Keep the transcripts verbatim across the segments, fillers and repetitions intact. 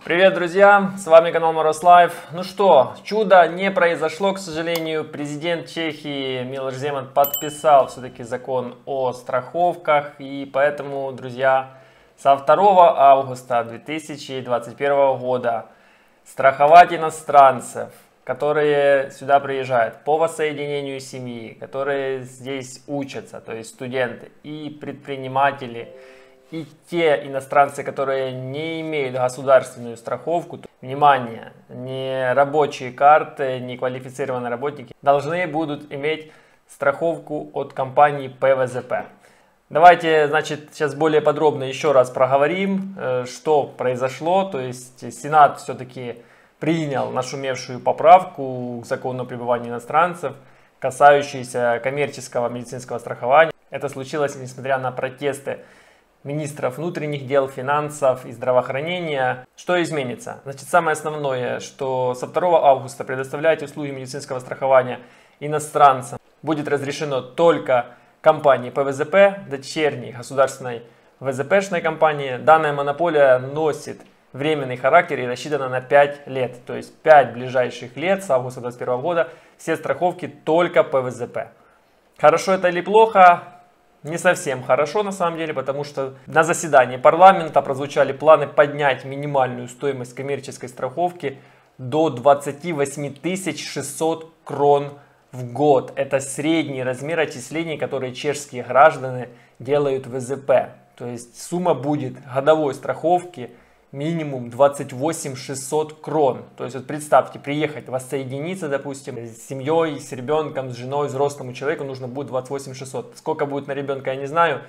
Привет, друзья! С вами канал Мороз Лайв. Ну что, чудо не произошло, к сожалению. Президент Чехии Милош Земан подписал все-таки закон о страховках. И поэтому, друзья, со второго августа две тысячи двадцать первого года страховать иностранцев, которые сюда приезжают по воссоединению семьи, которые здесь учатся, то есть студенты и предприниматели, и те иностранцы, которые не имеют государственную страховку, внимание, не рабочие карты, не квалифицированные работники, должны будут иметь страховку от компании пэ вэ зэ пэ. Давайте, значит, сейчас более подробно еще раз проговорим, что произошло. То есть Сенат все-таки принял нашумевшую поправку к закону о пребывании иностранцев, касающуюся коммерческого медицинского страхования. Это случилось несмотря на протесты министров внутренних дел, финансов и здравоохранения. Что изменится? Значит, самое основное, что со второго августа предоставлять услуги медицинского страхования иностранцам будет разрешено только компании пэ вэ зэ пэ, дочерней государственной вэ зэ пэ-шной компании. Данная монополия носит временный характер и рассчитана на пять лет. То есть пять ближайших лет с августа две тысячи двадцать первого года все страховки только пэ вэ зэ пэ. Хорошо это или плохо? Не совсем хорошо на самом деле, потому что на заседании парламента прозвучали планы поднять минимальную стоимость коммерческой страховки до двадцати восьми тысяч шестисот крон в год. Это средний размер отчислений, которые чешские граждане делают в вэ зэ пэ. То есть сумма будет годовой страховки минимум двадцать восемь тысяч шестьсот крон. То есть вот представьте, приехать, воссоединиться, допустим, с семьей, с ребенком, с женой, взрослому человеку нужно будет двадцать восемь тысяч шестьсот. Сколько будет на ребенка, я не знаю,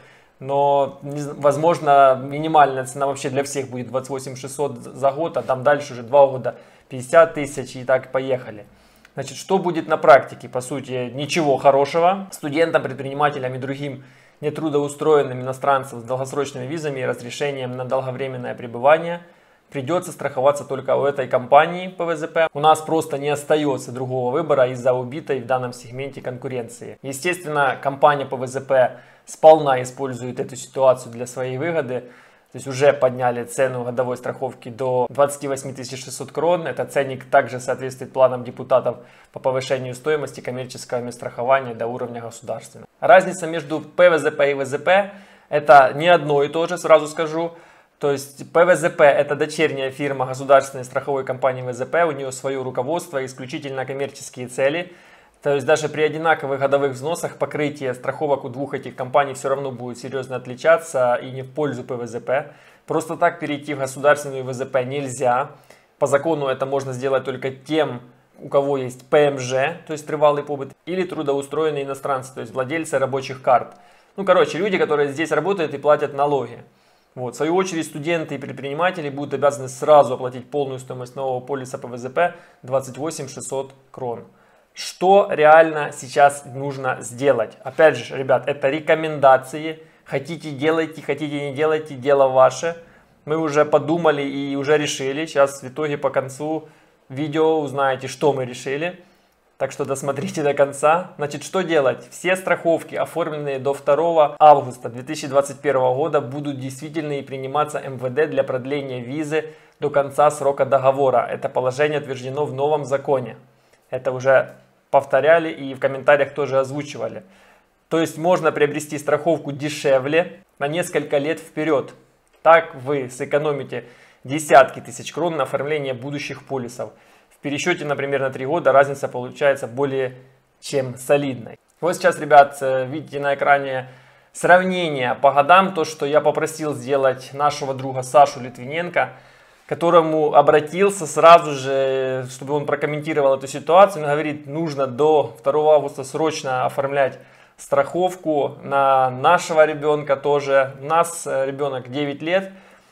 но возможно минимальная цена вообще для всех будет двадцать восемь тысяч шестьсот за год, а там дальше уже два года пятьдесят тысяч и так поехали. Значит, что будет на практике? По сути, ничего хорошего. Студентам, предпринимателям и другим нетрудоустроенным иностранцам с долгосрочными визами и разрешением на долговременное пребывание придется страховаться только у этой компании пэ вэ зэ пэ. У нас просто не остается другого выбора из-за убитой в данном сегменте конкуренции. Естественно, компания пэ вэ зэ пэ сполна использует эту ситуацию для своей выгоды. То есть уже подняли цену годовой страховки до двадцати восьми тысяч шестисот крон. Этот ценник также соответствует планам депутатов по повышению стоимости коммерческого страхования до уровня государственного. Разница между пэ вэ зэ пэ и вэ зэ пэ это не одно и то же, сразу скажу. То есть пэ вэ зэ пэ это дочерняя фирма государственной страховой компании вэ зэ пэ, у нее свое руководство, исключительно коммерческие цели. То есть даже при одинаковых годовых взносах покрытие страховок у двух этих компаний все равно будет серьезно отличаться и не в пользу пэ вэ зэ пэ. Просто так перейти в государственную вэ зэ пэ нельзя. По закону это можно сделать только тем, у кого есть пэ эм жэ, то есть трывалый побыт, или трудоустроенные иностранцы, то есть владельцы рабочих карт. Ну, короче, люди, которые здесь работают и платят налоги. Вот. В свою очередь, студенты и предприниматели будут обязаны сразу оплатить полную стоимость нового полиса пэ вэ зэ пэ двадцать восемь тысяч шестьсот крон. Что реально сейчас нужно сделать? Опять же, ребят, это рекомендации. Хотите делайте, хотите не делайте, дело ваше. Мы уже подумали и уже решили. Сейчас в итоге по концу видео узнаете, что мы решили. Так что досмотрите до конца. Значит, что делать? Все страховки, оформленные до второго августа две тысячи двадцать первого года, будут действительны и приниматься эм вэ дэ для продления визы до конца срока договора. Это положение утверждено в новом законе. Это уже повторяли и в комментариях тоже озвучивали. То есть можно приобрести страховку дешевле на несколько лет вперед. Так вы сэкономите десятки тысяч крон на оформление будущих полисов. В пересчете, например, на три года разница получается более чем солидной. Вот сейчас, ребят, видите на экране сравнение по годам. То, что я попросил сделать нашего друга Сашу Литвиненко, которому обратился сразу же, чтобы он прокомментировал эту ситуацию. Он говорит, нужно до второго августа срочно оформлять страховку на нашего ребенка тоже. У нас ребенок девять лет.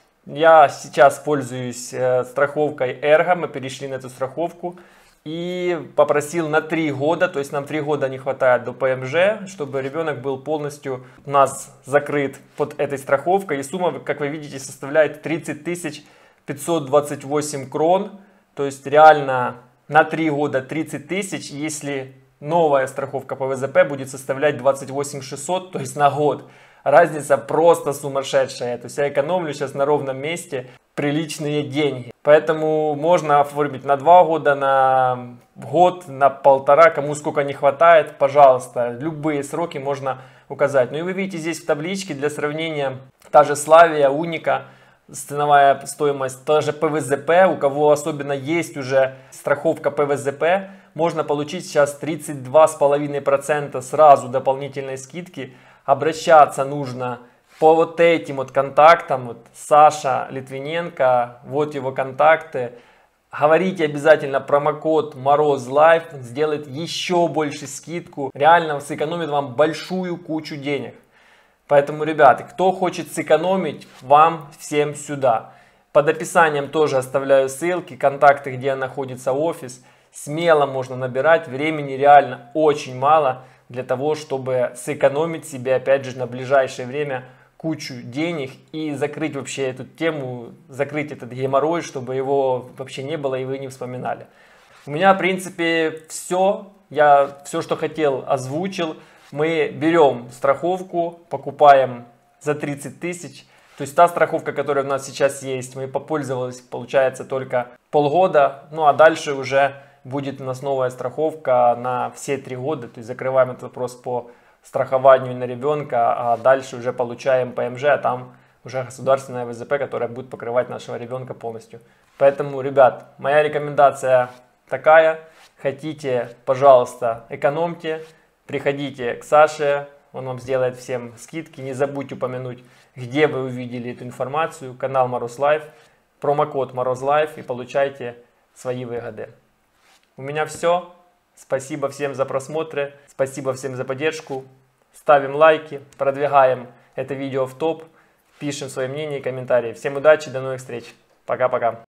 Я сейчас пользуюсь страховкой Эрго, мы перешли на эту страховку. И попросил на три года, то есть нам три года не хватает до пэ эм жэ, чтобы ребенок был полностью у нас закрыт под этой страховкой. И сумма, как вы видите, составляет тридцать тысяч пятьсот двадцать восемь крон, то есть реально на три года тридцать тысяч, если новая страховка пэ вэ зэ пэ будет составлять двадцать восемь тысяч шестьсот, то есть на год. Разница просто сумасшедшая. То есть я экономлю сейчас на ровном месте приличные деньги. Поэтому можно оформить на два года, на год, на полтора, кому сколько не хватает, пожалуйста. Любые сроки можно указать. Ну и вы видите здесь в табличке для сравнения та же Славия, Уника, ценовая стоимость, тоже ПВЗП. У кого особенно есть уже страховка ПВЗП, можно получить сейчас тридцать два с половиной процента сразу дополнительной скидки. Обращаться нужно по вот этим вот контактам, вот Саша Литвиненко, вот его контакты. Говорите обязательно промокод MorozLife, сделает еще больше скидку, реально сэкономит вам большую кучу денег. Поэтому, ребята, кто хочет сэкономить, вам всем сюда. Под описанием тоже оставляю ссылки, контакты, где находится офис. Смело можно набирать, времени реально очень мало для того, чтобы сэкономить себе, опять же, на ближайшее время кучу денег и закрыть вообще эту тему, закрыть этот геморрой, чтобы его вообще не было и вы не вспоминали. У меня, в принципе, все. Я все, что хотел, озвучил. Мы берем страховку, покупаем за тридцать тысяч. То есть та страховка, которая у нас сейчас есть, мы попользовались, получается, только полгода. Ну а дальше уже будет у нас новая страховка на все три года. То есть закрываем этот вопрос по страхованию на ребенка, а дальше уже получаем ПМЖ, а там уже государственная ВЗП, которая будет покрывать нашего ребенка полностью. Поэтому, ребят, моя рекомендация такая. Хотите, пожалуйста, экономьте, приходите к Саше, он вам сделает всем скидки. Не забудьте упомянуть, где вы увидели эту информацию, канал MorozLife, промокод MorozLife и получайте свои выгоды. У меня все. Спасибо всем за просмотры, спасибо всем за поддержку. Ставим лайки, продвигаем это видео в топ, пишем свое мнение и комментарии. Всем удачи, до новых встреч. Пока-пока.